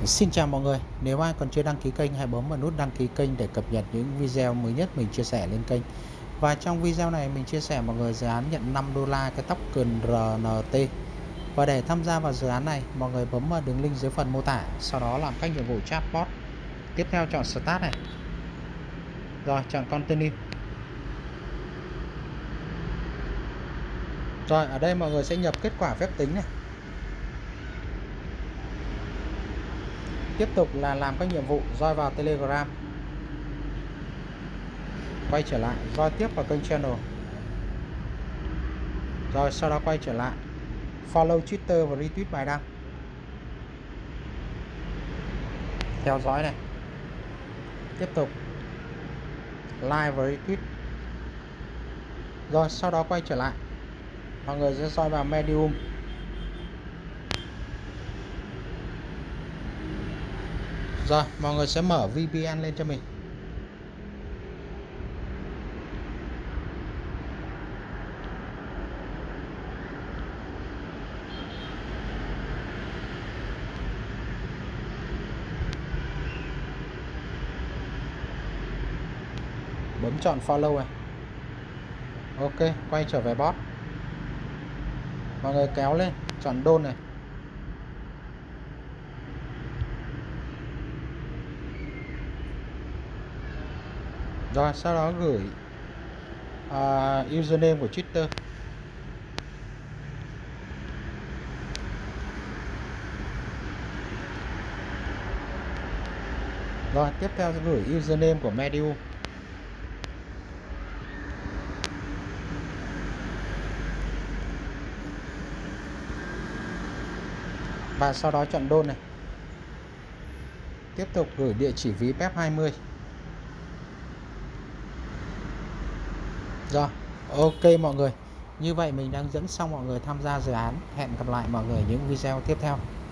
Xin chào mọi người, nếu ai còn chưa đăng ký kênh hãy bấm vào nút đăng ký kênh để cập nhật những video mới nhất mình chia sẻ lên kênh. Và trong video này mình chia sẻ mọi người dự án nhận 5 đô la cái token RNT. Và để tham gia vào dự án này, mọi người bấm vào đường link dưới phần mô tả, sau đó làm các nhiệm vụ chatbot. Tiếp theo chọn Start này. Rồi chọn Continue. Rồi ở đây mọi người sẽ nhập kết quả phép tính này. Tiếp tục là làm các nhiệm vụ, join vào Telegram. Quay trở lại, join tiếp vào kênh channel. Rồi sau đó quay trở lại, follow Twitter và retweet bài đăng. Theo dõi này. Tiếp tục like và retweet. Rồi sau đó quay trở lại, mọi người sẽ join vào Medium. Rồi mọi người sẽ mở VPN lên cho mình. Bấm chọn follow này. Ok, quay trở về bot. Mọi người kéo lên, chọn đôn này. Rồi sau đó gửi username của Twitter. Rồi tiếp theo sẽ gửi username của Medium. Và sau đó chọn đôn này. Tiếp tục gửi địa chỉ ví PEP20. Rồi, ok mọi người. Như vậy mình đang dẫn xong mọi người tham gia dự án. Hẹn gặp lại mọi người những video tiếp theo.